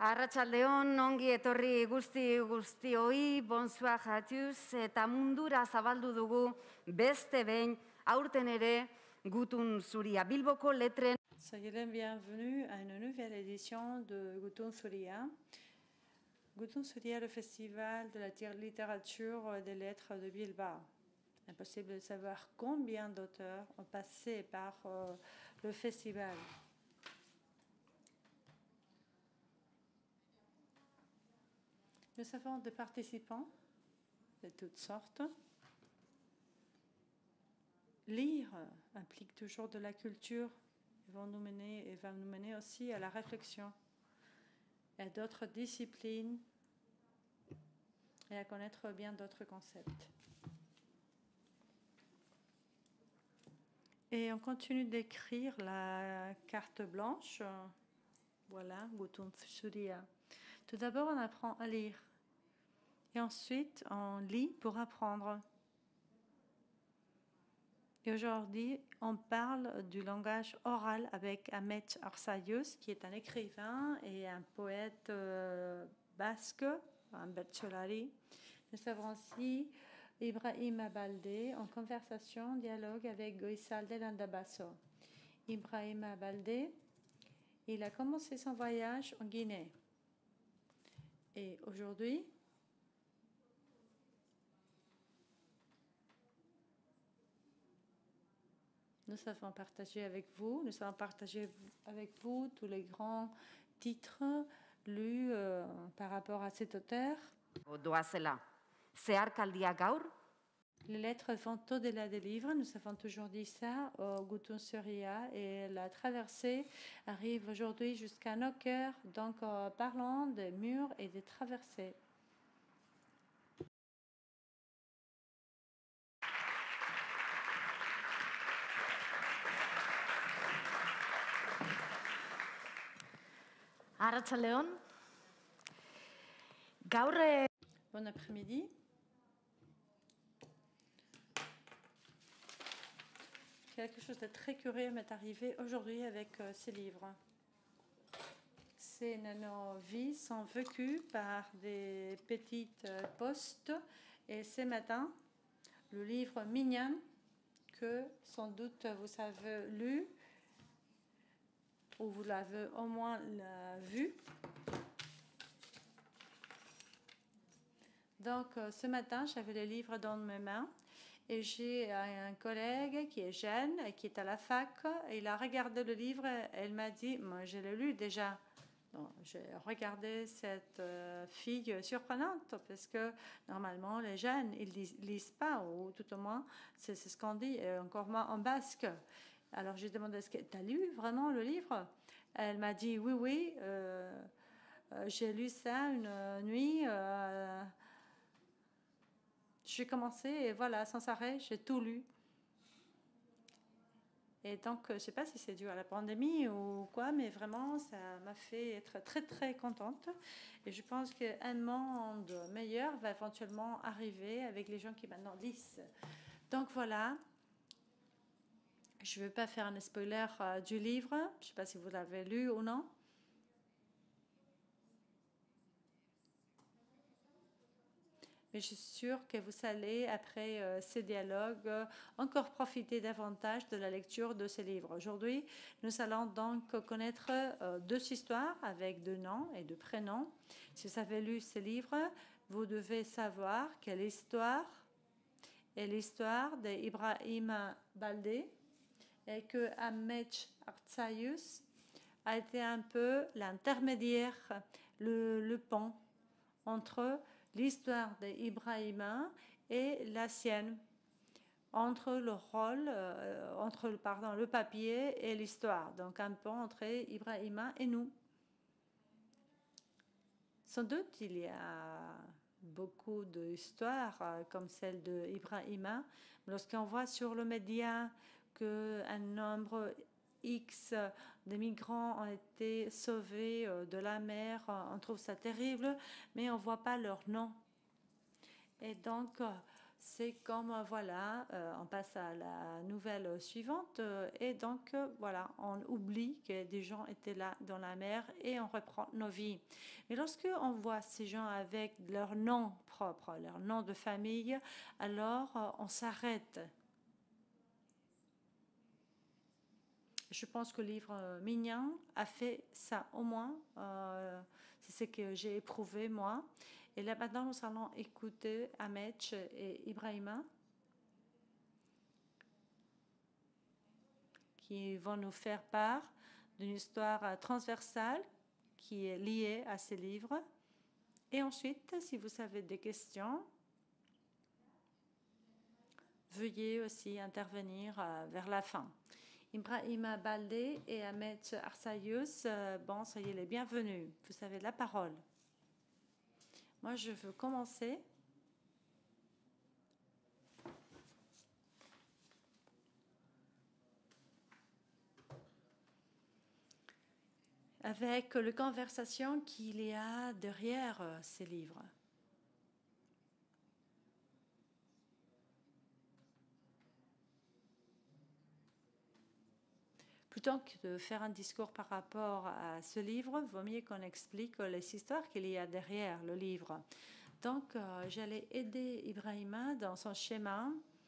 Arratsaldeon, ongi etorri guztioi, bonsoir à tous, eta mundura zabaldu dugu beste behin, aurten ere Gutun Zuria, Bilboko letren. Soyez les bienvenus à une nouvelle édition de Gutun Zuria. Gutun Zuria, le festival de la littérature et des lettres de Bilbao. Impossible de savoir combien d'auteurs ont passé par le festival. Nous avons des participants de toutes sortes. Lire implique toujours de la culture et va nous mener aussi à la réflexion et à d'autres disciplines et à connaître bien d'autres concepts. Et on continue d'écrire la carte blanche. Voilà, Gutun Zuria. Tout d'abord, on apprend à lire. Et ensuite, on lit pour apprendre. Et aujourd'hui, on parle du langage oral avec Ahmet Arsayus, qui est un écrivain et un poète basque, un Bertsolari. Nous avons aussi Ibrahima Baldé en conversation, dialogue avec Goizalde Landabasso. Ibrahima Baldé, il a commencé son voyage en Guinée. Et aujourd'hui, nous allons partager avec vous tous les grands titres lus par rapport à cet auteur. Les lettres vont au-delà des livres, nous avons toujours dit ça au Gutun Zuria, et la traversée arrive aujourd'hui jusqu'à nos cœurs, donc parlons des murs et des traversées. Arratsaldeon. Gaur Bon après-midi. Quelque chose de très curieux m'est arrivé aujourd'hui avec ces livres. Nos vies sont vécues par des petites postes. Et ce matin, le livre Mignon, que sans doute vous avez lu, ou vous l'avez au moins vu. Donc, ce matin, j'avais le livre dans mes mains et j'ai un collègue qui est jeune, qui est à la fac. Il a regardé le livre et elle m'a dit « Moi, je l'ai lu déjà ». Donc, j'ai regardé cette fille surprenante parce que normalement, les jeunes, ils lisent pas, ou tout au moins, c'est ce qu'on dit, encore moins en basque. Alors, j'ai demandé « Est-ce que tu as lu vraiment le livre ?» Elle m'a dit « Oui, j'ai lu ça une nuit. J'ai commencé et voilà, sans arrêt, j'ai tout lu. » Et donc, je ne sais pas si c'est dû à la pandémie ou quoi, mais vraiment, ça m'a fait être très, très contente. Et je pense qu'un monde meilleur va éventuellement arriver avec les gens qui maintenant lisent. Donc, voilà. Je ne veux pas faire un spoiler du livre. Je ne sais pas si vous l'avez lu ou non. Mais je suis sûre que vous allez, après ces dialogues, encore profiter davantage de la lecture de ces livres. Aujourd'hui, nous allons donc connaître deux histoires avec deux noms et deux prénoms. Si vous avez lu ces livres, vous devez savoir quelle histoire est l'histoire d'Ibrahima Baldé et que Ahmet Arsayus a été un peu l'intermédiaire, le pont entre l'histoire d'Ibrahima et la sienne, entre le rôle, le papier et l'histoire. Donc un pont entre Ibrahima et nous. Sans doute, il y a beaucoup d'histoires comme celle d'Ibrahima. Lorsqu'on voit sur le média qu'un nombre X de migrants ont été sauvés de la mer, on trouve ça terrible, mais on ne voit pas leur nom. Et donc, c'est comme, voilà, on passe à la nouvelle suivante et donc, voilà, on oublie que des gens étaient là dans la mer et on reprend nos vies. Mais lorsque on voit ces gens avec leur nom propre, leur nom de famille, alors on s'arrête. Je pense que le livre Mignon a fait ça au moins. C'est ce que j'ai éprouvé moi. Et là maintenant, nous allons écouter Ametch et Ibrahima qui vont nous faire part d'une histoire transversale qui est liée à ces livres. Et ensuite, si vous avez des questions, veuillez aussi intervenir vers la fin. Ibrahima Baldé et Ahmed Arsayus, bon, soyez les bienvenus. Vous avez la parole. Moi, je veux commencer. Avec la conversation qu'il y a derrière ces livres. Plutôt que de faire un discours par rapport à ce livre, il vaut mieux qu'on explique les histoires qu'il y a derrière le livre. Donc, j'allais aider Ibrahima dans son schéma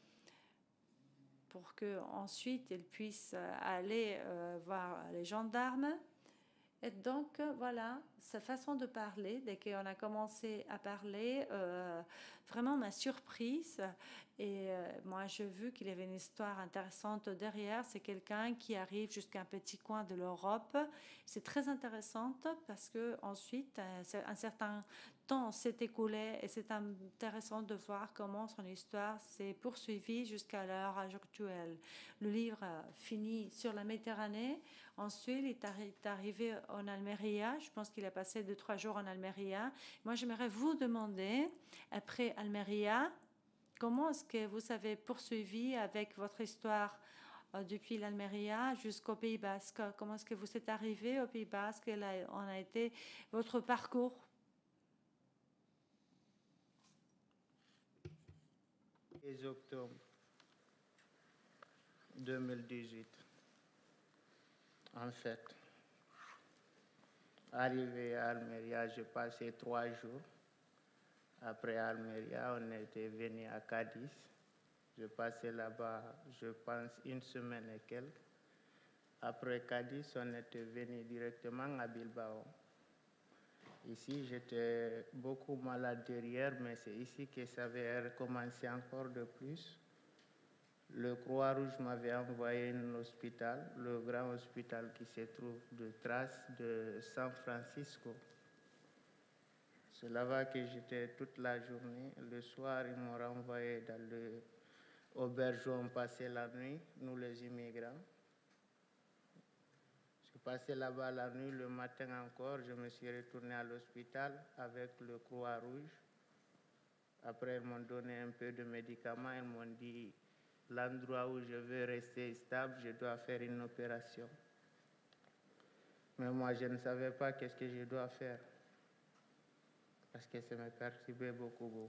pour qu'ensuite il puisse aller voir les gendarmes. Et donc, voilà, sa façon de parler, dès qu'on a commencé à parler, vraiment m'a surprise. Et moi, j'ai vu qu'il y avait une histoire intéressante derrière. C'est quelqu'un qui arrive jusqu'à un petit coin de l'Europe. C'est très intéressant parce qu'ensuite, un certain temps s'est écoulé et c'est intéressant de voir comment son histoire s'est poursuivie jusqu'à l'heure actuelle. Le livre finit sur la Méditerranée. Ensuite, il est arrivé en Almérie. Je pense qu'il a passé 2-3 jours en Almérie. Moi, j'aimerais vous demander, après Almérie, comment est-ce que vous avez poursuivi avec votre histoire depuis l'Almérie jusqu'au Pays Basque? Comment est-ce que vous êtes arrivé au Pays Basque? Quel a été votre parcours? Octobre 2018. En fait, arrivé à Almeria, j'ai passé 3 jours. Après Almeria, on était venu à Cadiz. Je passais là-bas, je pense, 1 semaine et quelques. Après Cadiz, on était venu directement à Bilbao. Ici, j'étais beaucoup malade derrière, mais c'est ici que ça avait recommencé encore de plus. Le Croix-Rouge m'avait envoyé à un hôpital, le grand hôpital qui se trouve de Trace de San Francisco. C'est là-bas que j'étais toute la journée. Le soir, ils m'ont renvoyé dans l'auberge où on passait la nuit, nous les immigrants. Je suis passé là-bas la nuit, le matin encore, je me suis retourné à l'hôpital avec le Croix-Rouge. Après, ils m'ont donné un peu de médicaments, ils m'ont dit l'endroit où je veux rester stable, je dois faire une opération. Mais moi, je ne savais pas qu'est-ce que je dois faire. Parce que ça me perturbait beaucoup.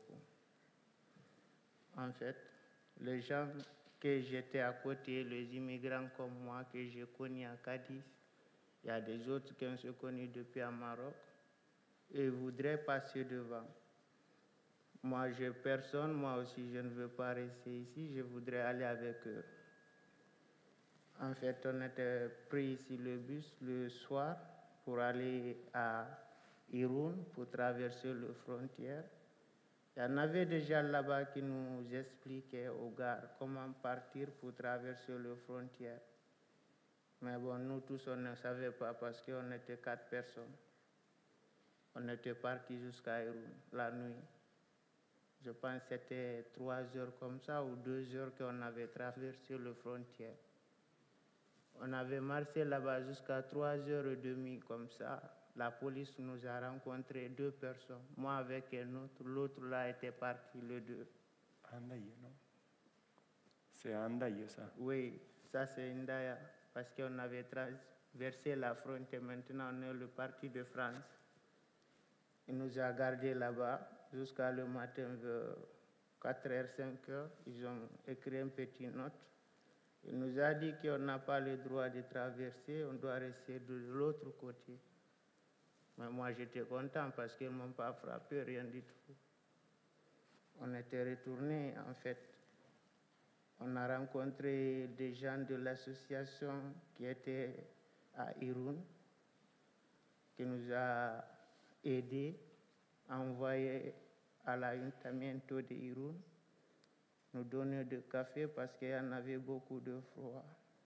En fait, les gens que j'étais à côté, les immigrants comme moi que j'ai connus à Cadiz, il y a des autres qui ont se connus depuis à Maroc, et ils voudraient passer devant. Moi, j'ai personne, moi aussi, je ne veux pas rester ici, je voudrais aller avec eux. En fait, on était pris ici le bus le soir pour aller à Irun, pour traverser la frontière. Il y en avait déjà là-bas qui nous expliquaient aux gars comment partir pour traverser la frontière. Mais bon, nous tous, on ne savait pas parce qu'on était 4 personnes. On était partis jusqu'à Irun la nuit. Je pense que c'était 3 heures comme ça ou 2 heures qu'on avait traversé la frontière. On avait marché là-bas jusqu'à 3h30 comme ça. La police nous a rencontré 2 personnes. Moi avec un autre, l'autre là était parti, les 2. Andaye, non? C'est Andaye, ça? Oui, ça c'est Ndaya, parce qu'on avait traversé la frontière. Maintenant, on est le parti de France. Il nous a gardés là-bas jusqu'à le matin, 4h, 5h, ils ont écrit une petite note. Il nous a dit qu'on n'a pas le droit de traverser, on doit rester de l'autre côté. Mais moi, j'étais content parce qu'ils ne m'ont pas frappé, rien du tout. On était retournés, en fait. On a rencontré des gens de l'association qui étaient à Irun, qui nous a aidés à envoyer à l'ayuntamiento de Irun, nous donner du café parce qu'il y en avait beaucoup de froid.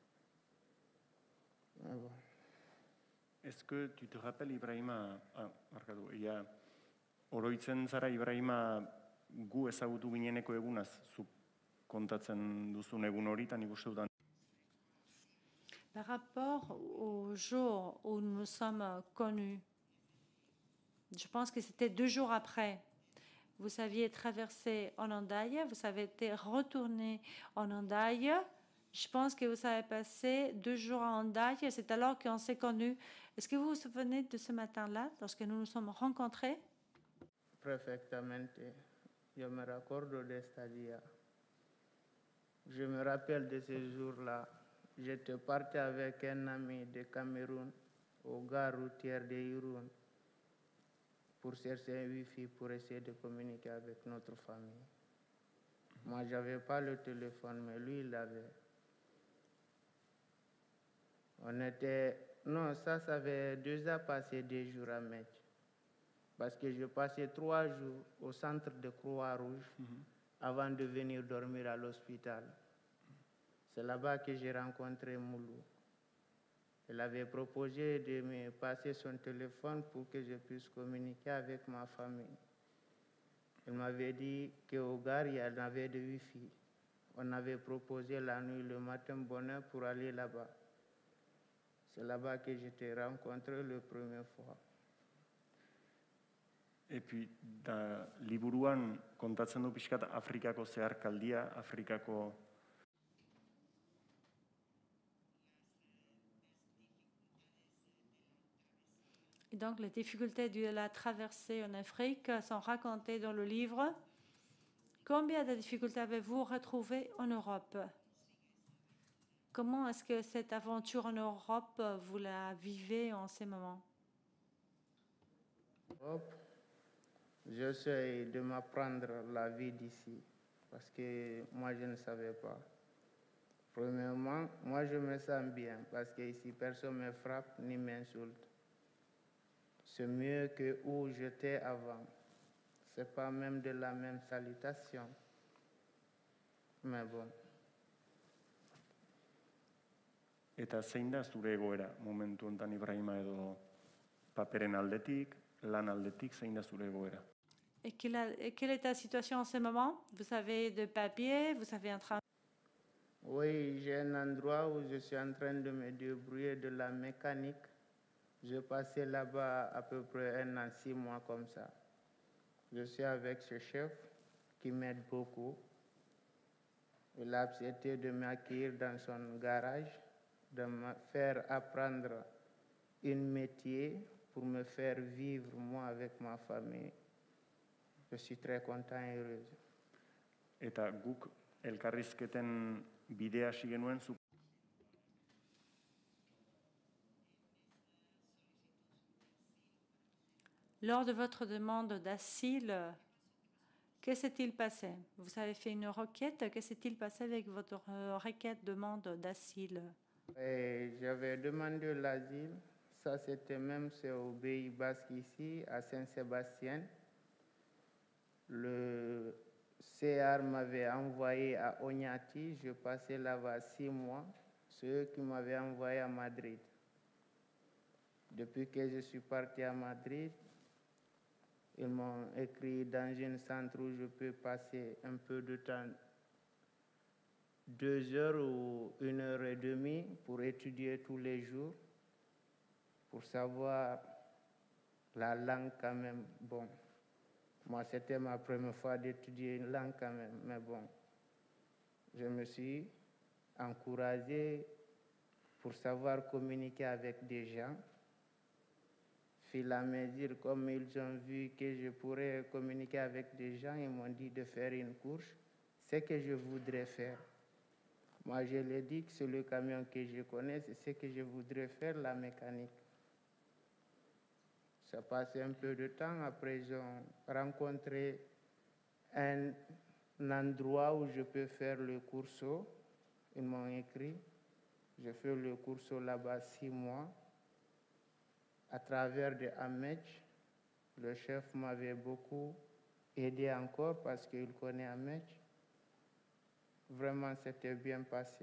Mais bon. Est-ce que tu te rappelles Ibrahima, markatu, ia, oroitzen zara Ibrahima gu ezagutu gineneko egunaz, zu kontatzen duzun egun horitan ikusten. Par rapport au jour où nous nous sommes connus, je pense que c'était 2 jours après. Vous aviez traversé en Hendaye, vous avez été retourné en Hendaye. Je pense que vous avez passé 2 jours à Hendaye, c'est alors qu'on s'est connus. Est-ce que vous vous souvenez de ce matin-là, lorsque nous nous sommes rencontrés? Perfectamente. Je me raccorde de ce dia. Je me rappelle de ce jour-là. J'étais parti avec un ami de Cameroun au gare routière de Irun pour chercher un Wi-Fi pour essayer de communiquer avec notre famille. Moi, je n'avais pas le téléphone, mais lui, il l'avait. On était... Non, ça avait déjà passé 2 jours à Metz. Parce que je passais 3 jours au centre de Croix-Rouge avant de venir dormir à l'hôpital. C'est là-bas que j'ai rencontré Moulou. Elle avait proposé de me passer son téléphone pour que je puisse communiquer avec ma famille. Elle m'avait dit qu'au gare, il y en avait de Wi-Fi. On avait proposé la nuit, le matin, bonne heure pour aller là-bas. C'est là-bas que je t'ai rencontré la première fois. Et puis, da liburuan kontatzen du pixkat Afrikako zeharkaldia, Afrikako... Et donc, les difficultés de la traversée en Afrique sont racontées dans le livre. Combien de difficultés avez-vous retrouvées en Europe? Comment est-ce que cette aventure en Europe, vous la vivez en ces moments? J'essaie de m'apprendre la vie d'ici parce que moi, je ne savais pas. Premièrement, moi, je me sens bien parce qu'ici, personne ne me frappe ni m'insulte. C'est mieux que où j'étais avant. Ce n'est pas même de la même salutation. Mais bon. Eta zein da zure egoera momentu honetan Ibrahima edo paperen aldetik, lan aldetik, zein da zure egoera? Et quelle est ta situation en ce moment? Vous avez de papier, vous avez un travail? Oui, j'ai un endroit où je suis en train de me débrouiller de la mécanique. Je passais là-bas à peu près 1 an, 6 mois comme ça. Je suis avec ce chef qui m'aide beaucoup. Il a accepté de m'accueillir dans son garage, de me faire apprendre un métier pour me faire vivre moi avec ma famille. Je suis très content et heureuse. Eta guk elkarrizketen bidea hasi genuen zu. Lors de votre demande d'asile, que s'est-il passé? Vous avez fait une requête, que s'est-il passé avec votre requête de demande d'asile? J'avais demandé l'asile, ça c'était même au Pays Basque ici, à Saint-Sébastien. Le CR m'avait envoyé à Oñati, je passais là-bas 6 mois, c'est eux qui m'avaient envoyé à Madrid. Depuis que je suis parti à Madrid, ils m'ont écrit dans un centre où je peux passer un peu de temps, 2 heures ou 1 heure et demie pour étudier tous les jours, pour savoir la langue quand même. Bon, moi c'était ma première fois d'étudier une langue quand même, mais bon, je me suis encouragé pour savoir communiquer avec des gens, fil à mesure, comme ils ont vu que je pourrais communiquer avec des gens, ils m'ont dit de faire une course. C'est ce que je voudrais faire. Moi, je leur ai dit que c'est le camion que je connais, c'est ce que je voudrais faire, la mécanique. Ça passe un peu de temps. Après, ils ont rencontré un endroit où je peux faire le curso. Ils m'ont écrit. Je fais le curso là-bas 6 mois. À travers de Amech, le chef m'avait beaucoup aidé encore parce qu'il connaît Amech. Vraiment, c'était bien passé.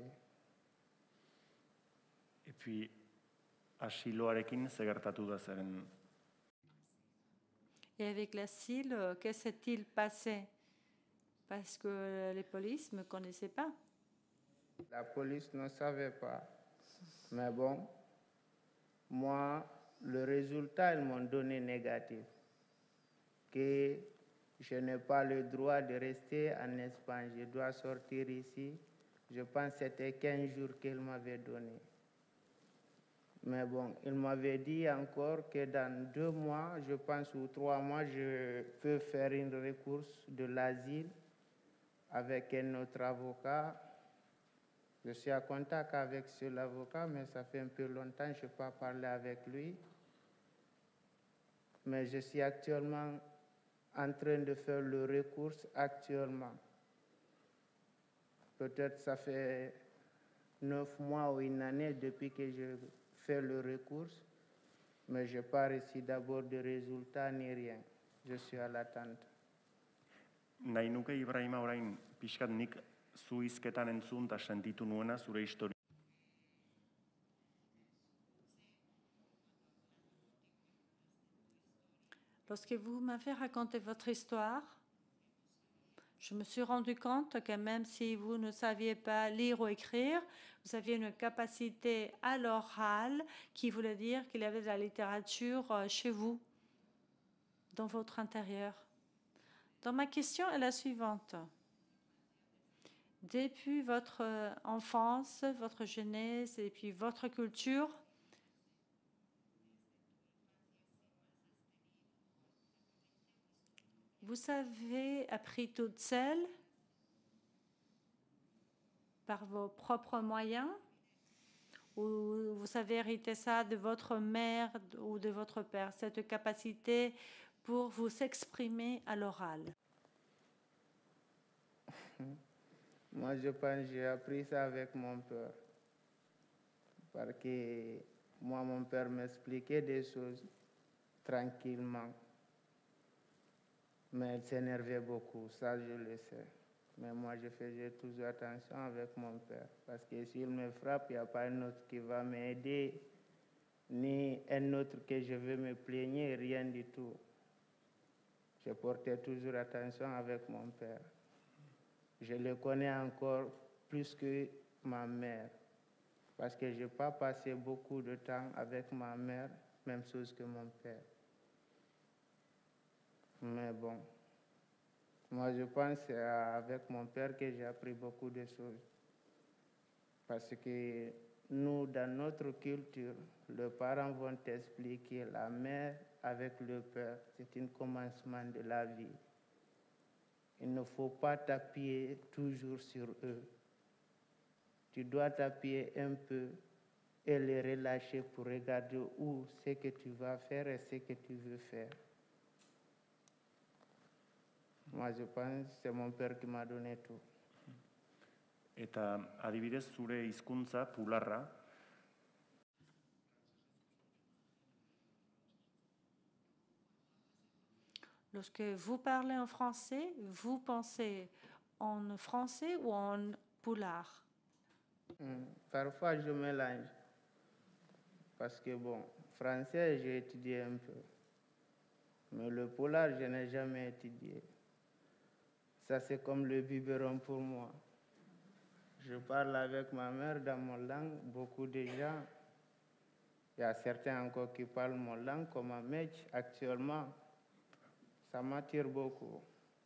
Et puis, asiloarekin ze gertatu da zeren? Et avec l'asile, que s'est-il passé? Parce que les polices ne me connaissaient pas. La police ne savait pas. Mais bon, moi, le résultat, ils m'ont donné négatif. Que je n'ai pas le droit de rester en Espagne. Je dois sortir ici. Je pense que c'était 15 jours qu'ils m'avaient donné. Mais bon, il m'avait dit encore que dans 2 mois, je pense, ou 3 mois, je peux faire une recours de l'asile avec un autre avocat. Je suis en contact avec l'avocat, mais ça fait un peu longtemps que je n'ai pas parlé avec lui. Mais je suis actuellement en train de faire le recours actuellement. Peut-être ça fait 9 mois ou une année depuis que je fais le recours, mais je n'ai pas reçu d'abord de résultats ni rien. Je suis à l'attente. Nahi nuke Ibrahima orain pixkat nik zu hizketan entzun eta sentitu nuena zure historia. Lorsque vous m'avez raconté votre histoire, je me suis rendu compte que même si vous ne saviez pas lire ou écrire, vous aviez une capacité à l'oral qui voulait dire qu'il y avait de la littérature chez vous, dans votre intérieur. Donc ma question est la suivante. Depuis votre enfance, votre jeunesse et puis votre culture, vous avez appris toute seule, par vos propres moyens, ou vous avez hérité ça de votre mère ou de votre père, cette capacité pour vous exprimer à l'oral? Moi, je pense que j'ai appris ça avec mon père. Parce que moi, mon père m'expliquait des choses tranquillement. Mais il s'énervait beaucoup, ça je le sais. Mais moi, je faisais toujours attention avec mon père. Parce que s'il me frappe, il n'y a pas un autre qui va m'aider, ni un autre que je vais me plaigner, rien du tout. Je portais toujours attention avec mon père. Je le connais encore plus que ma mère. Parce que je n'ai pas passé beaucoup de temps avec ma mère, même chose que mon père. Mais bon, moi je pense que c'est avec mon père que j'ai appris beaucoup de choses. Parce que nous, dans notre culture, les parents vont t'expliquer la mère avec le père. C'est un commencement de la vie. Il ne faut pas t'appuyer toujours sur eux. Tu dois t'appuyer un peu et les relâcher pour regarder où ce que tu vas faire et ce que tu veux faire. Moi, je pense que c'est mon père qui m'a donné tout. Eta adibidez zure hizkuntza pularra, Lorsque vous parlez en français, vous pensez en français ou en poulard? Parfois, je mélange. Parce que, bon, français, j'ai étudié un peu. Mais le polar, je n'ai jamais étudié. Ça, c'est comme le biberon pour moi. Je parle avec ma mère dans mon langue, beaucoup de gens. Il y a certains encore qui parlent mon langue, comme Amech actuellement. Ça m'attire beaucoup.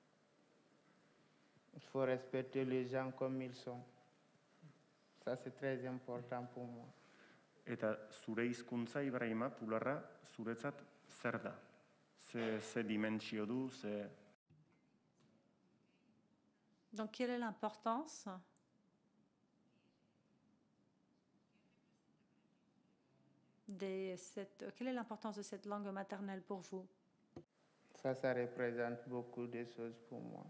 Il faut respecter les gens comme ils sont. Ça, c'est très important pour moi. eta zure hizkuntza Ibrahima pularra zuretzat zer da? Ze dimentsio du, Donc, quelle est l'importance quelle est l'importance de cette langue maternelle pour vous? Ça représente beaucoup de choses pour moi.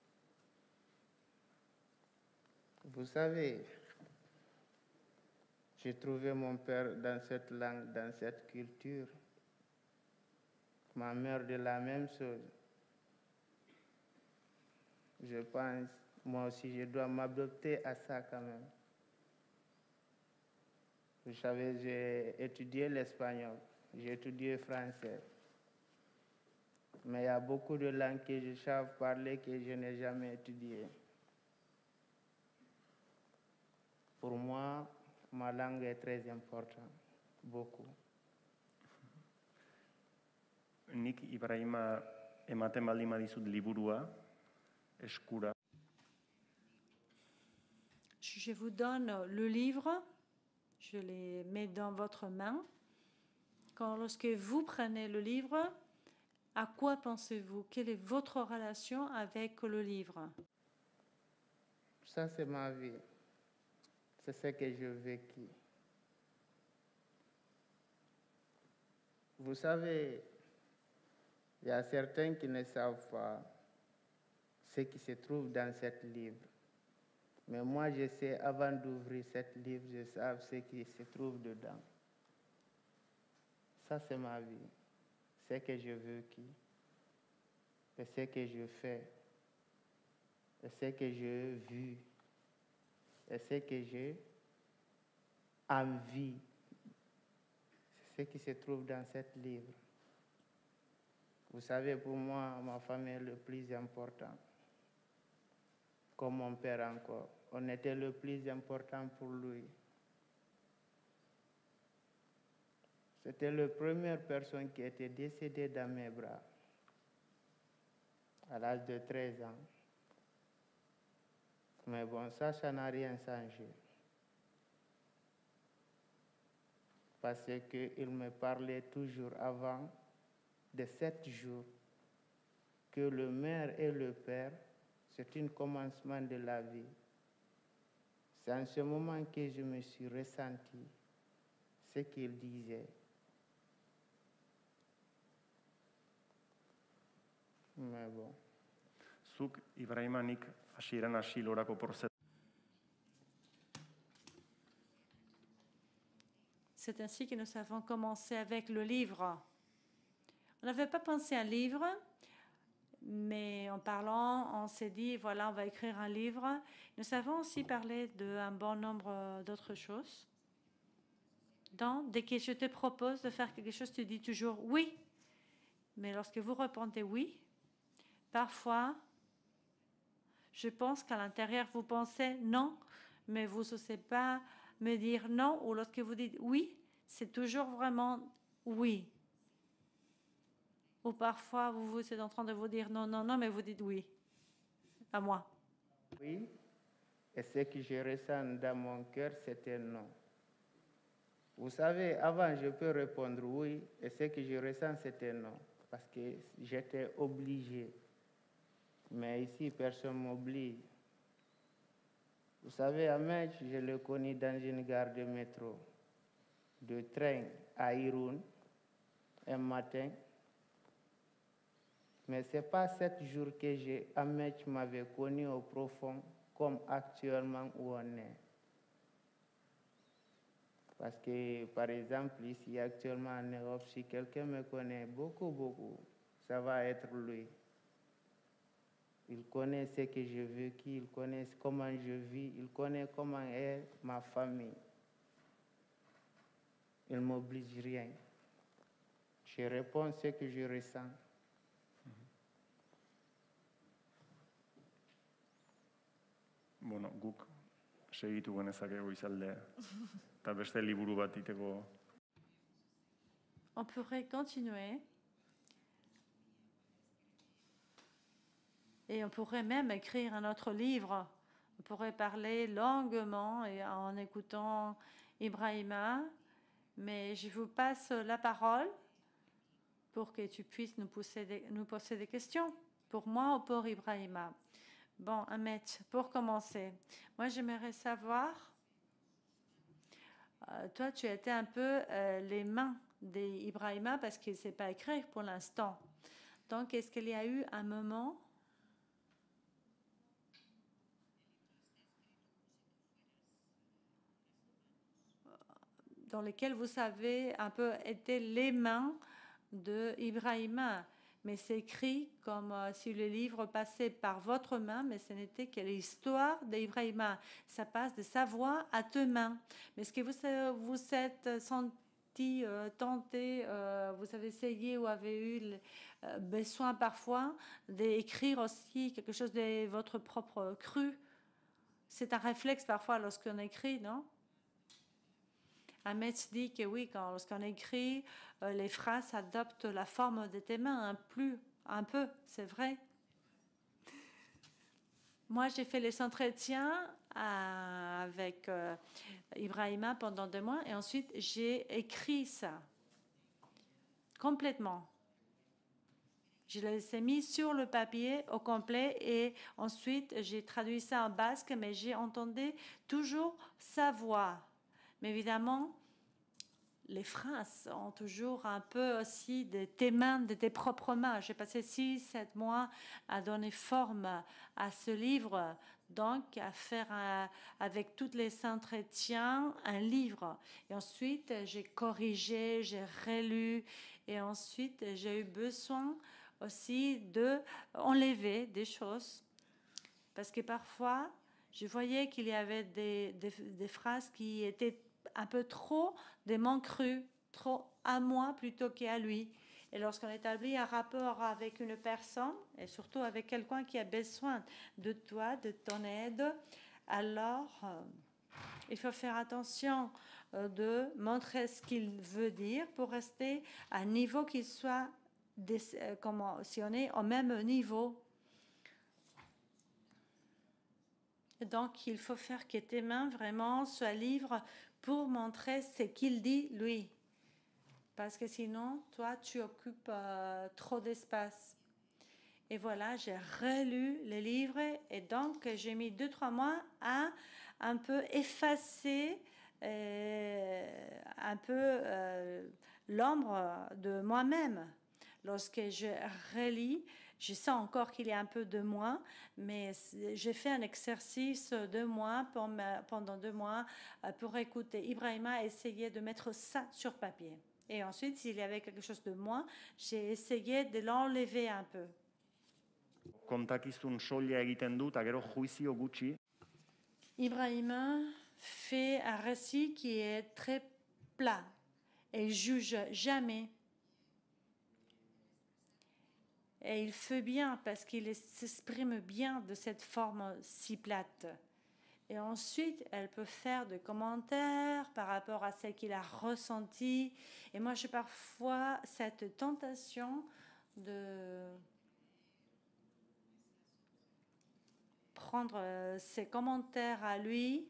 Vous savez, j'ai trouvé mon père dans cette langue, dans cette culture. Ma mère de la même chose. Je pense, moi aussi, je dois m'adopter à ça quand même. Vous savez, j'ai étudié l'espagnol, j'ai étudié le français. Mais il y a beaucoup de langues que je sais parler que je n'ai jamais étudiées. Pour moi, ma langue est très importante, beaucoup. nik Ibrahima ematen baldin badizut liburua, eskura, Je vous donne le livre, je les mets dans votre main. Lorsque vous prenez le livre, à quoi pensez-vous? Quelle est votre relation avec le livre? Ça, c'est ma vie. C'est ce que j'ai vécu. Vous savez, il y a certains qui ne savent pas ce qui se trouve dans ce livre. Mais moi, je sais, avant d'ouvrir ce livre, je sais ce qui se trouve dedans. Ça, c'est ma vie. Ce que j'ai vécu. Et ce que je fais. Et ce que j'ai vu. Et ce que j'ai envie. C'est ce qui se trouve dans ce livre. Vous savez, pour moi, ma famille est le plus important. Comme mon père encore. On était le plus important pour lui. C'était la première personne qui était décédée dans mes bras à l'âge de 13 ans. Mais bon, ça n'a rien changé. Parce qu'il me parlait toujours avant de 7 jours que le mère et le père, c'est un commencement de la vie. C'est en ce moment que je me suis ressenti ce qu'il disait. Mais bon. zuk Ibrahima nik hasieran hasi lorako prozesua. C'est ainsi que nous avons commencé avec le livre. On n'avait pas pensé à un livre, mais en parlant, on s'est dit, voilà, on va écrire un livre. Nous avons aussi parlé d'un bon nombre d'autres choses. Donc, dès que je te propose de faire quelque chose, tu dis toujours oui. Mais lorsque vous répondez oui, parfois, je pense qu'à l'intérieur, vous pensez non, mais vous n'osez pas me dire non. Ou lorsque vous dites oui, c'est toujours vraiment oui. Ou parfois, vous êtes en train de vous dire non, non, non, mais vous dites oui à moi. Oui, et ce que je ressens dans mon cœur, c'était non. Vous savez, avant, je peux répondre oui, et ce que je ressens, c'était non, parce que j'étais obligé. Mais ici, personne ne m'oblige. Vous savez, Ahmed, je le connais dans une gare de métro, de train à Irun, un matin. Mais ce n'est pas 7 jours que Ahmed m'avait connu au profond, comme actuellement où on est. Parce que, par exemple, ici, actuellement en Europe, si quelqu'un me connaît beaucoup, ça va être lui. Il connaît ce que j'ai vécu, il connaît comment je vis, il connaît comment est ma famille. Il ne m'oblige rien. Je réponds ce que je ressens. Bueno, guk segitu genezakegu izalde eta beste liburu bat iteko. On pourrait continuer. Et on pourrait même écrire un autre livre. On pourrait parler longuement et en écoutant Ibrahima. Mais je vous passe la parole pour que tu puisses nous poser des questions, pour moi ou pour Ibrahima. Bon, Ahmed, pour commencer, moi j'aimerais savoir, toi tu étais un peu les mains d'Ibrahima parce qu'il ne sait pas écrire pour l'instant. Donc, est-ce qu'il y a eu un moment dans lequel vous avez un peu été les mains d'Ibrahima, mais c'est écrit comme si le livre passait par votre main, mais ce n'était que l'histoire d'Ibrahima. Ça passe de sa voix à tes mains. Mais est-ce que vous êtes senti tenté, vous avez essayé ou avez eu besoin parfois d'écrire aussi quelque chose de votre propre cru? C'est un réflexe parfois lorsqu'on écrit, non? Ahmed dit que oui, lorsqu'on écrit, les phrases adoptent la forme de tes mains, un peu, c'est vrai. Moi, j'ai fait les entretiens avec Ibrahima pendant 2 mois et ensuite j'ai écrit ça complètement. Je l'ai mis sur le papier au complet et ensuite j'ai traduit ça en basque, mais j'ai entendu toujours sa voix. Mais évidemment, les phrases ont toujours un peu aussi de tes mains, de tes propres mains. J'ai passé 6-7 mois à donner forme à ce livre, donc à faire avec tous les entretiens un livre. Et ensuite, j'ai corrigé, j'ai relu et ensuite, j'ai eu besoin aussi d'enlever des choses parce que parfois, je voyais qu'il y avait des phrases qui étaient un peu trop des mots crus, trop à moi plutôt qu'à lui. Et lorsqu'on établit un rapport avec une personne, et surtout avec quelqu'un qui a besoin de toi, de ton aide, alors il faut faire attention de montrer ce qu'il veut dire pour rester à un niveau qui soit, si on est au même niveau. Donc, il faut faire que tes mains vraiment soient libres pour montrer ce qu'il dit, lui. Parce que sinon, toi, tu occupes trop d'espace. Et voilà, j'ai relu le livre et donc j'ai mis 2-3 mois à un peu effacer un peu l'ombre de moi-même. Lorsque je relis, je sens encore qu'il y a un peu de moi, mais j'ai fait un exercice de moi pendant 2 mois pour écouter Ibrahima essayer de mettre ça sur papier. Et ensuite, s'il y avait quelque chose de moi, j'ai essayé de l'enlever un peu. Kontakizun soila egiten du, eta gero juizio gutxi. Ibrahima fait un récit qui est très plat et il juge jamais. Et il fait bien parce qu'il s'exprime bien de cette forme si plate. Et ensuite, elle peut faire des commentaires par rapport à ce qu'il a ressenti. Et moi, j'ai parfois cette tentation de prendre ses commentaires à lui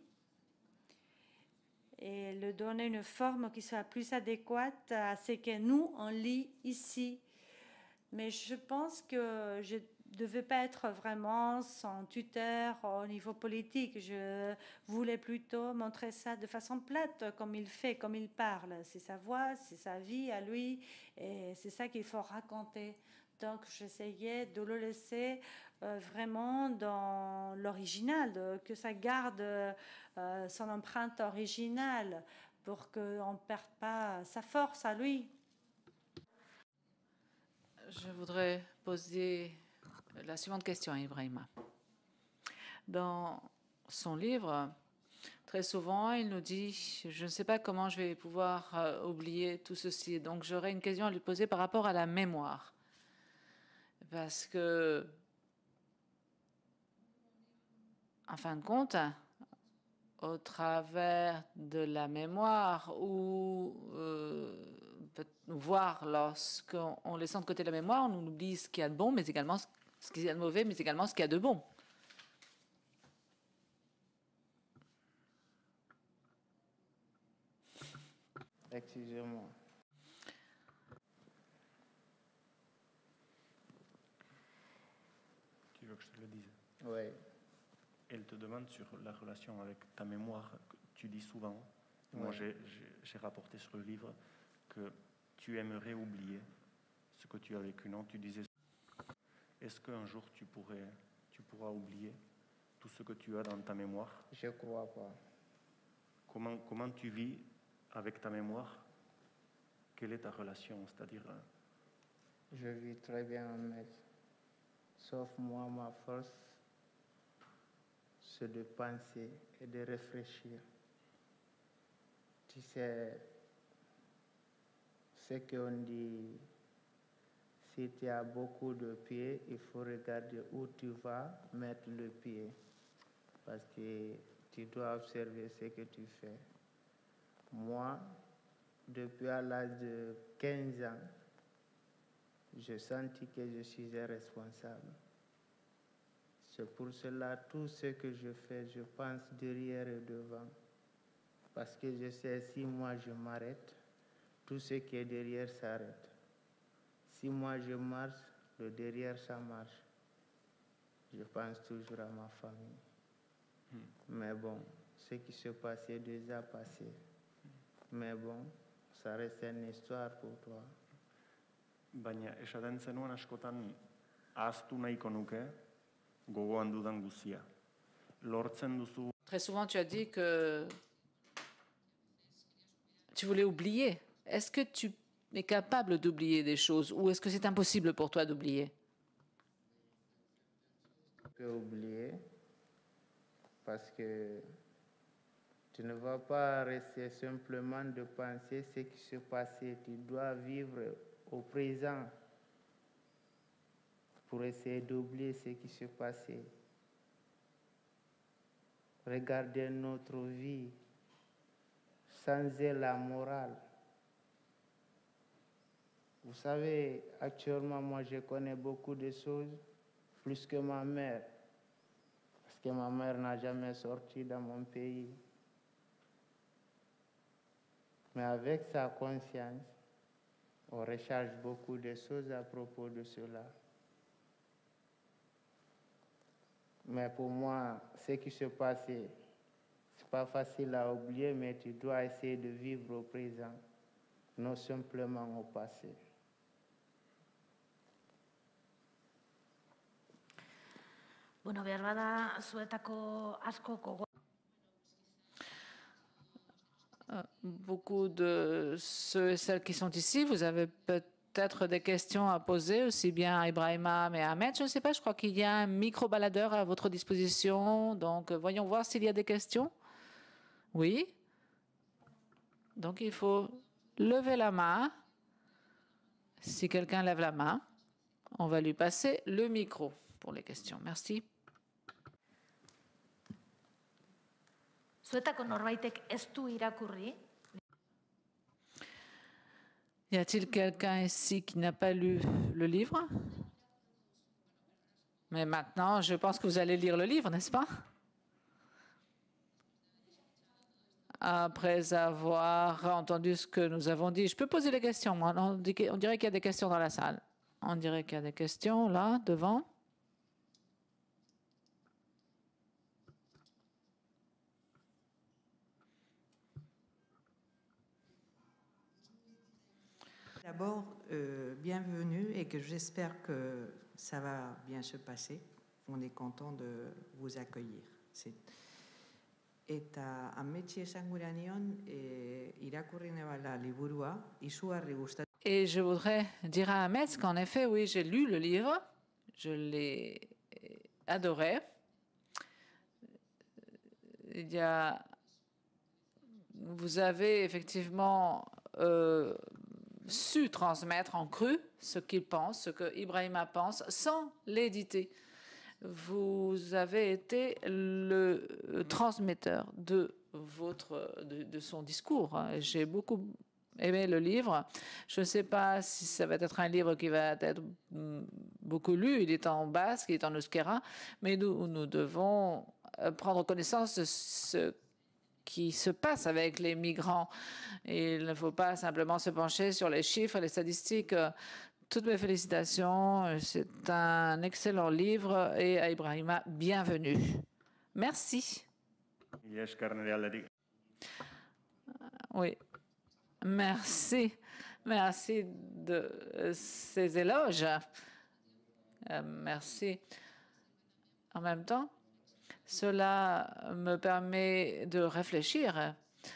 et lui donner une forme qui soit plus adéquate à ce que nous, on lit ici. Mais je pense que je ne devais pas être vraiment son tuteur au niveau politique. Je voulais plutôt montrer ça de façon plate, comme il fait, comme il parle. C'est sa voix, c'est sa vie à lui, et c'est ça qu'il faut raconter. Donc, j'essayais de le laisser vraiment dans l'original, que ça garde son empreinte originale pour qu'on ne perde pas sa force à lui. Je voudrais poser la suivante question à Ibrahima. Dans son livre, très souvent, il nous dit « Je ne sais pas comment je vais pouvoir oublier tout ceci ». Donc, j'aurais une question à lui poser par rapport à la mémoire. Parce que, en fin de compte, au travers de la mémoire ou voir lorsqu'on laisse de côté la mémoire, on oublie ce qu'il y a de bon, mais également ce qu'il y a de mauvais, mais également ce qu'il y a de bon. Excusez-moi. que je te le dise. Oui, Elle te demande sur la relation avec ta mémoire, que tu dis souvent. Moi, Ouais. j'ai rapporté sur le livre que tu aimerais oublier ce que tu as vécu. Non, tu disais, est-ce qu'un jour tu pourras oublier tout ce que tu as dans ta mémoire? je ne crois pas. Comment tu vis avec ta mémoire? Quelle est ta relation? C'est-à-dire, Je vis très bien, Ahmed. Sauf moi, ma force, c'est de penser et de réfléchir. Tu sais, ce qu'on dit, si tu as beaucoup de pieds, il faut regarder où tu vas mettre le pied. Parce que tu dois observer ce que tu fais. Moi, depuis à l'âge de 15 ans, j'ai senti que je suis irresponsable. C'est pour cela, tout ce que je fais, je pense derrière et devant. Parce que je sais, si moi je m'arrête, tout ce qui est derrière s'arrête. Si moi je marche, le derrière ça marche. Je pense toujours à ma famille. Mais bon, ce qui se passait est déjà passé. Mais bon, ça reste une histoire pour toi. baina esaten zenuen askotan ahaztu nahiko nuke gogoan dudan guzia. Lortzen duzu Très souvent, tu as dit que tu voulais oublier. Est-ce que tu es capable d'oublier des choses ou est-ce que c'est impossible pour toi d'oublier? Tu peux oublier parce que tu ne vas pas rester simplement de penser ce qui se passait. Tu dois vivre au présent pour essayer d'oublier ce qui se passait. Regarder notre vie sans la morale. Vous savez, actuellement, moi, je connais beaucoup de choses, plus que ma mère, parce que ma mère n'a jamais sorti dans mon pays. Mais avec sa conscience, on recherche beaucoup de choses à propos de cela. Mais pour moi, ce qui se passait, ce n'est pas facile à oublier, mais tu dois essayer de vivre au présent, non simplement au passé. Bueno, beharbada zuetako asko gogo. Beaucoup de ceux et celles qui sont ici, vous avez peut-être des questions à poser, aussi bien à Ibrahima mais à Ahmed. Je ne sais pas, je crois qu'il y a un micro-baladeur à votre disposition. Donc, voyons voir s'il y a des questions. Oui. Donc, il faut lever la main. Si quelqu'un lève la main, on va lui passer le micro pour les questions. Merci. Zuetako norbaitek ez du irakurri? Y a-t-il quelqu'un ici qui n'a pas lu le livre? Mais maintenant, je pense que vous allez lire le livre, n'est-ce pas? Après avoir entendu ce que nous avons dit, je peux poser des questions. Moi. On dirait qu'il y a des questions dans la salle. On dirait qu'il y a des questions là, devant. D'abord, bienvenue et que j'espère que ça va bien se passer. On est content de vous accueillir. Eta ametsi esan gura nion, irakurri nebala liburua, izugarri gustatu. Et je voudrais dire à Ahmed qu'en effet, oui, j'ai lu le livre, je l'ai adoré. Vous avez effectivement su transmettre en cru ce qu'il pense, ce que Ibrahima pense, sans l'éditer. Vous avez été le transmetteur de son discours. J'ai beaucoup aimé le livre. Je ne sais pas si ça va être un livre qui va être beaucoup lu. Il est en basque, il est en euskera, mais nous devons prendre connaissance de ce qui se passe avec les migrants. Et il ne faut pas simplement se pencher sur les chiffres et les statistiques. toutes mes félicitations. C'est un excellent livre et à Ibrahima, bienvenue. Merci. Oui, merci. Merci de ces éloges. Merci. En même temps, cela me permet de réfléchir.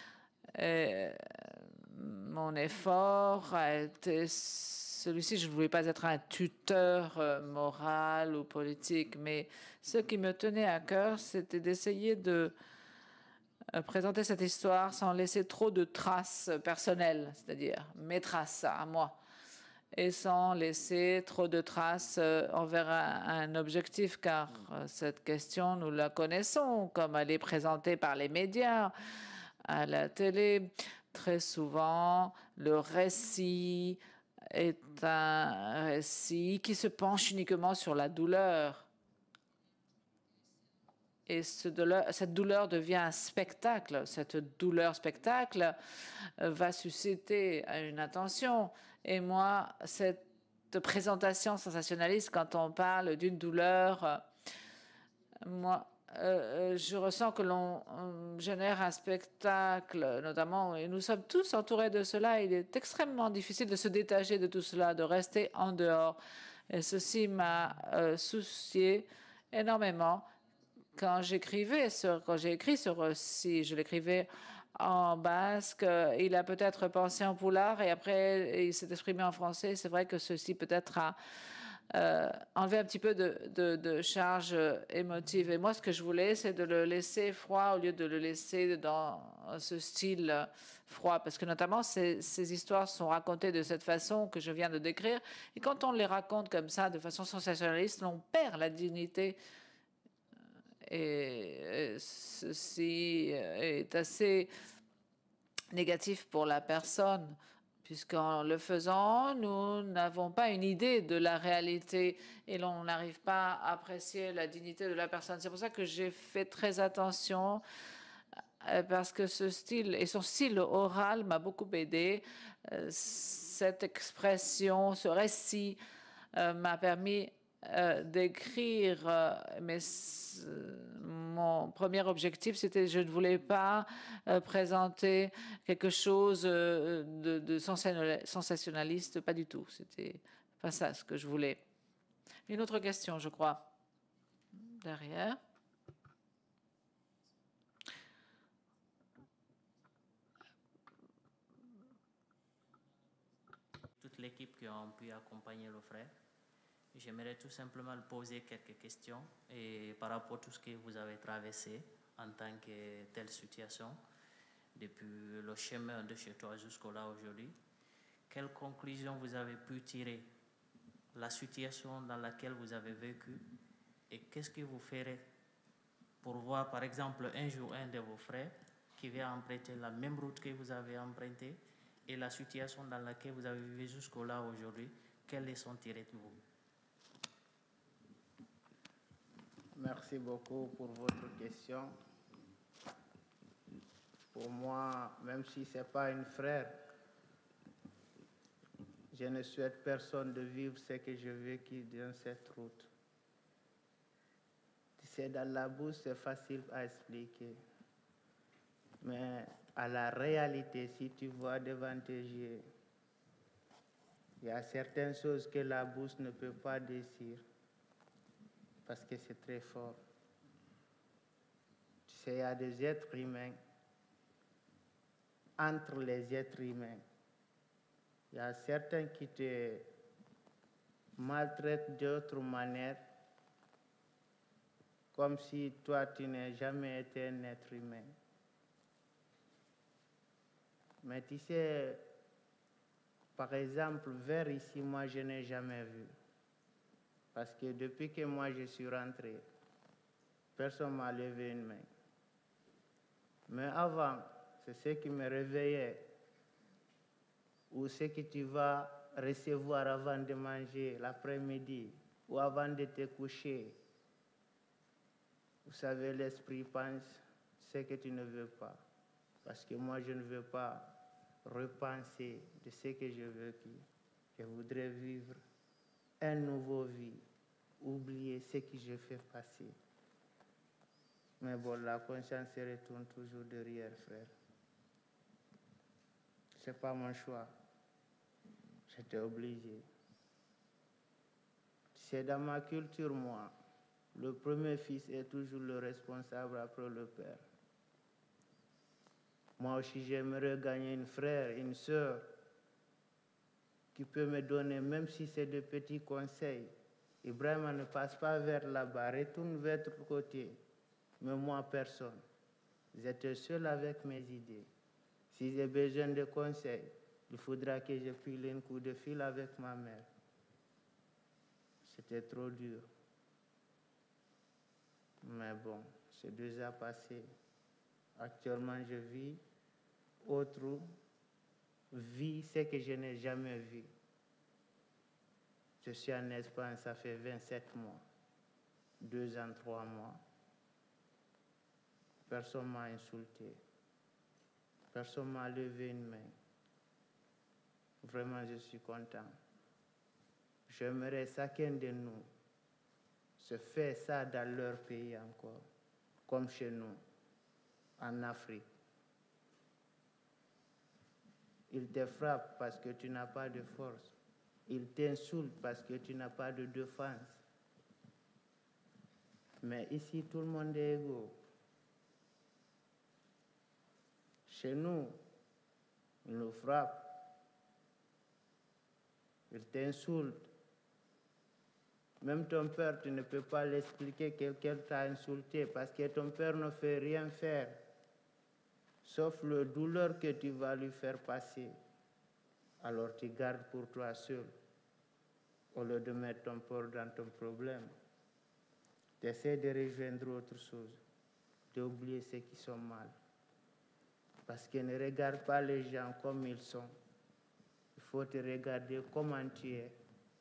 Mon effort a été celui-ci. Je ne voulais pas être un tuteur moral ou politique, mais ce qui me tenait à cœur, c'était d'essayer de présenter cette histoire sans laisser trop de traces personnelles, c'est-à-dire mes traces à moi, et sans laisser trop de traces envers un objectif, car cette question, nous la connaissons, comme elle est présentée par les médias, à la télé. Très souvent, le récit est un récit qui se penche uniquement sur la douleur. Et cette douleur devient un spectacle. Cette douleur spectacle va susciter une attention. Et moi, cette présentation sensationnaliste, quand on parle d'une douleur, moi, je ressens que l'on génère un spectacle, notamment, et nous sommes tous entourés de cela. Il est extrêmement difficile de se détacher de tout cela, de rester en dehors. Et ceci m'a soucié énormément. Quand j'ai écrit ce récit, je l'écrivais en basque. Il a peut-être pensé en poulard et après il s'est exprimé en français. C'est vrai que ceci peut-être a enlevé un petit peu de charge émotive. Et moi, ce que je voulais, c'est de le laisser froid au lieu de le laisser dans ce style froid. Parce que notamment, ces histoires sont racontées de cette façon que je viens de décrire. Et quand on les raconte comme ça, de façon sensationnaliste, on perd la dignité. Et ceci est assez négatif pour la personne, puisqu'en le faisant, nous n'avons pas une idée de la réalité et l'on n'arrive pas à apprécier la dignité de la personne. C'est pour ça que j'ai fait très attention, parce que ce style et son style oral m'a beaucoup aidé. Cette expression, ce récit m'a permis d'écrire, mais mon premier objectif, c'était je ne voulais pas présenter quelque chose de sensationnaliste, pas du tout. C'était pas ça ce que je voulais. Une autre question, je crois, derrière. Toute l'équipe qui a pu accompagner le frère. J'aimerais tout simplement poser quelques questions et par rapport à tout ce que vous avez traversé en tant que telle situation, depuis le chemin de chez toi jusqu'au là aujourd'hui. Quelle conclusion vous avez pu tirer la situation dans laquelle vous avez vécu et qu'est-ce que vous ferez pour voir par exemple un jour un de vos frères qui vient emprunter la même route que vous avez empruntée et la situation dans laquelle vous avez vécu jusqu'au là aujourd'hui, quelles leçons tirez vous? Merci beaucoup pour votre question. Pour moi, même si ce n'est pas une frère, je ne souhaite personne de vivre ce que j'ai vécu dans cette route. C'est dans la bouche, c'est facile à expliquer. Mais à la réalité, si tu vois devant tes yeux, il y a certaines choses que la bouche ne peut pas dire. Parce que c'est très fort. Tu sais, il y a des êtres humains. Entre les êtres humains, il y a certains qui te maltraitent d'autre manière, comme si toi, tu n'as jamais été un être humain. Mais tu sais, par exemple, vers ici, moi, je n'ai jamais vu. Parce que depuis que moi je suis rentré, personne ne m'a levé une main. Mais avant, c'est ce qui me réveillait, ou ce que tu vas recevoir avant de manger l'après-midi, ou avant de te coucher. Vous savez, l'esprit pense ce que tu ne veux pas. Parce que moi, je ne veux pas repenser de ce que j'ai vécu. Je voudrais vivre une nouvelle vie, oublier ce que j'ai fait passer. Mais bon, la conscience se retourne toujours derrière, frère. Ce n'est pas mon choix. J'étais obligé. C'est dans ma culture, moi. Le premier fils est toujours le responsable après le père. Moi aussi, j'aimerais gagner un frère, une sœur, qui peut me donner, même si c'est de petits conseils. Ibrahima, ne passe pas vers là-bas, retourne vers l'autre côté. Mais moi, personne. J'étais seul avec mes idées. Si j'ai besoin de conseils, il faudra que je pile un coup de fil avec ma mère. C'était trop dur. Mais bon, c'est déjà passé. Actuellement, je vis autre vie, ce que je n'ai jamais vu. Je suis en Espagne, ça fait 27 mois, 2 ans, 3 mois. Personne ne m'a insulté. Personne ne m'a levé une main. Vraiment, je suis content. J'aimerais chacun de nous se faire ça dans leur pays encore, comme chez nous, en Afrique. Ils te frappent parce que tu n'as pas de force. Ils t'insultent parce que tu n'as pas de défense. Mais ici, tout le monde est égaux. Chez nous, ils nous frappent. Ils t'insultent. Même ton père, tu ne peux pas l'expliquer que quelqu'un t'a insulté parce que ton père ne fait rien faire, sauf la douleur que tu vas lui faire passer. Alors tu gardes pour toi seul, au lieu de mettre ton père dans ton problème. Tu essaies de rejoindre autre chose, d'oublier ceux qui sont mal. Parce que ne regarde pas les gens comme ils sont. Il faut te regarder comment tu es.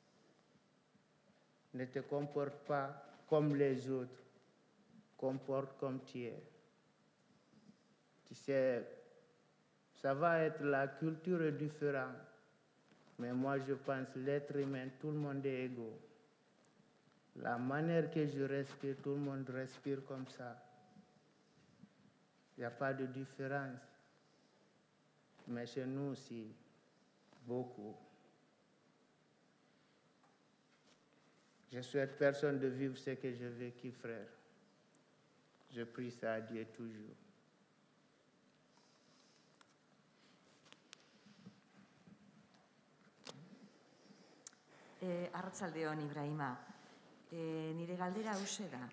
Ne te comporte pas comme les autres. Comporte comme tu es. Tu sais, ça va être la culture différente. Mais moi, je pense que l'être humain, tout le monde est égaux. La manière que je respire, tout le monde respire comme ça. Il n'y a pas de différence. Mais chez nous aussi, beaucoup. Je souhaite personne de vivre ce que j'ai vécu, frère. Je prie ça à Dieu toujours. Arratsaldeon, Ibrahima. Nire galdera hauxe da.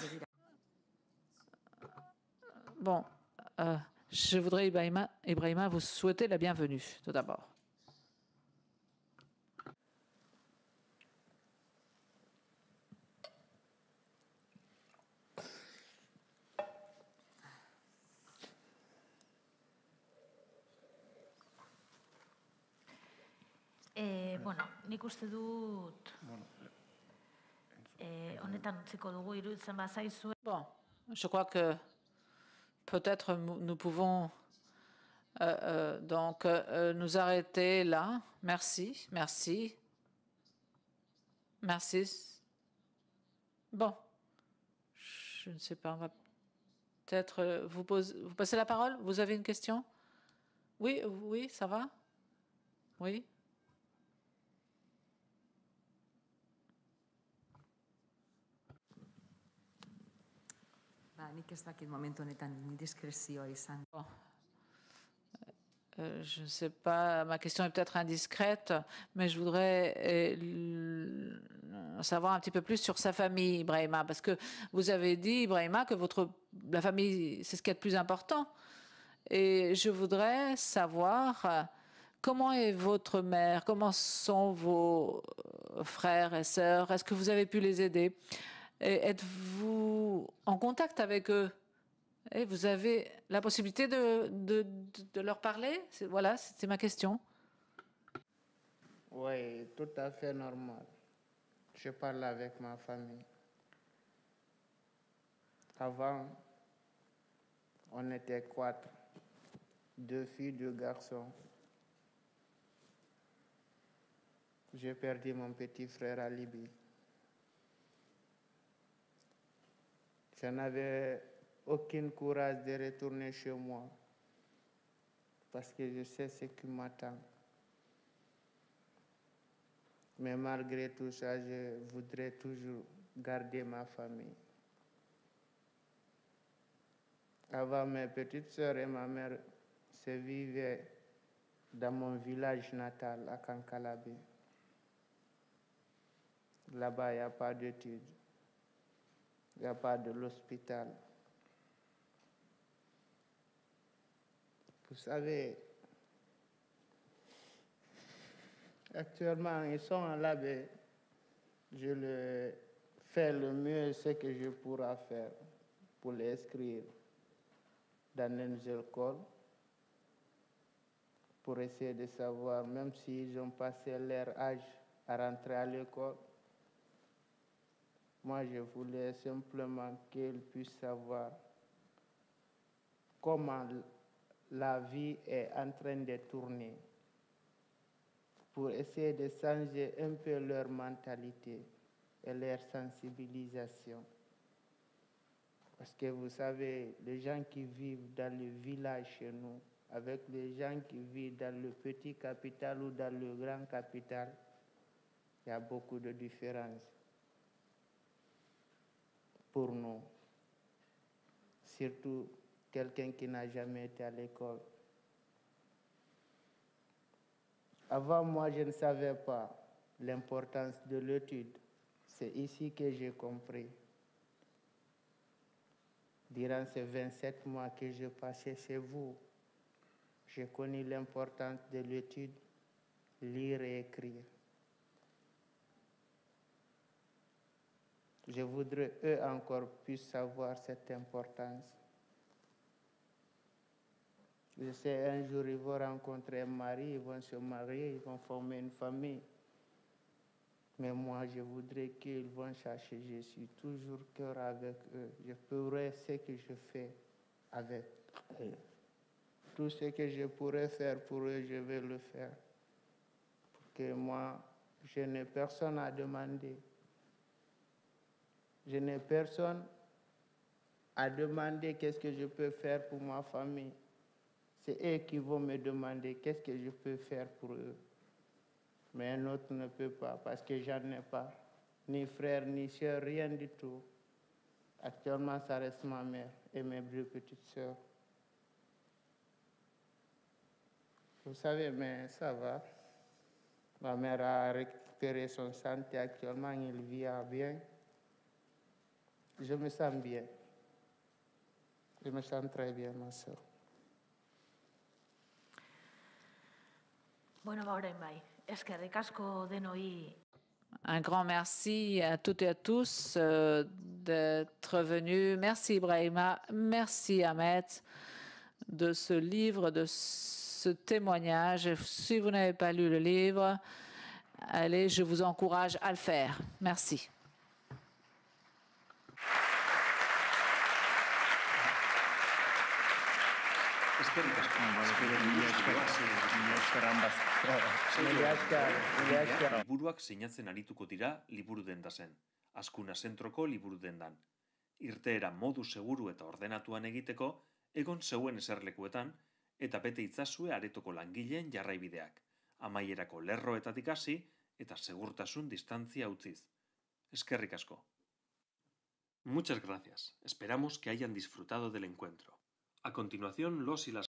Bon, je voudrais, Ibrahima, vous souhaiter la bienvenue, tout d'abord. Bueno, nik uste dut honetan utziko dugu iruditzen bazaizu. Bon, je crois que peut-être nous pouvons donc nous arrêter là. Merci, merci. Merci. Bon, je ne sais pas, on va peut-être vous passer la parole. Vous avez une question? Oui, oui, ça va? Oui. Nik ez dakit momentu honetan indiskrezioa izan. Bon. Je ne sais pas, ma question est peut-être indiscrète, mais je voudrais savoir un petit peu plus sur sa famille, Ibrahima, parce que vous avez dit, Ibrahima, que la famille, c'est ce qui est le plus important. Et je voudrais savoir comment est votre mère, comment sont vos frères et sœurs, est-ce que vous avez pu les aider? Êtes-vous en contact avec eux? Et vous avez la possibilité de leur parler? Voilà, c'est ma question. Oui, tout à fait normal. Je parle avec ma famille. Avant, on était 4, 2 filles, 2 garçons. J'ai perdu mon petit frère à Libye. Je n'avais aucun courage de retourner chez moi parce que je sais ce qui m'attend. Mais malgré tout ça, je voudrais toujours garder ma famille. Avant, mes petites sœurs et ma mère se vivaient dans mon village natal, à Kankalabé. Là-bas, il n'y a pas d'études, il n'y a pas de l'hôpital. Vous savez, actuellement, ils sont à Labé. Je fais le mieux ce que je pourrai faire pour les inscrire dans une école, pour essayer de savoir, même s'ils ont passé leur âge à rentrer à l'école, moi je voulais simplement qu'ils puissent savoir comment la vie est en train de tourner, pour essayer de changer un peu leur mentalité et leur sensibilisation. Parce que vous savez, les gens qui vivent dans le village chez nous, avec les gens qui vivent dans le petit capital ou dans le grand capital, il y a beaucoup de différences pour nous. Surtout quelqu'un qui n'a jamais été à l'école. Avant, moi, je ne savais pas l'importance de l'étude. C'est ici que j'ai compris. Durant ces 27 mois que j'ai passé chez vous, j'ai connu l'importance de l'étude, lire et écrire. Je voudrais eux encore puissent savoir cette importance. Je sais, un jour, ils vont rencontrer un mari, ils vont se marier, ils vont former une famille. Mais moi, je voudrais qu'ils vont chercher. Je suis toujours cœur avec eux. Je ferai ce que je fais avec eux. Tout ce que je pourrais faire pour eux, je vais le faire. Parce que moi, je n'ai personne à demander. Je n'ai personne à demander qu'est-ce que je peux faire pour ma famille. C'est eux qui vont me demander qu'est-ce que je peux faire pour eux. Mais un autre ne peut pas parce que j'en ai pas. Ni frère, ni soeur, rien du tout. Actuellement, ça reste ma mère et mes deux petites sœurs. Vous savez, mais ça va. Ma mère a récupéré son santé actuellement, elle vit bien. Je me sens bien. Je me sens très bien, ma soeur. Bueno, orain bai. Eskerrik asko denoi. Un grand merci à toutes et à tous d'être venus. Merci Ibrahima, merci Ahmed de ce livre, de ce témoignage. Si vous n'avez pas lu le livre, allez, je vous encourage à le faire. Merci. Liburuak sinatzen arituko dira liburu dendazen, Azkuna zentroko liburu dendan. Irteera modu seguru eta ordenatuan egiteko, egon zeuen eserlekuetan, eta bete itzazue aretoko langileen jarraibideak, amaierako lerroetatik hasi eta segurtasun distantzia utziz. Eskerrik asko. Muchas gracias. Esperamos que hayan disfrutado del encuentro. A continuación, los y las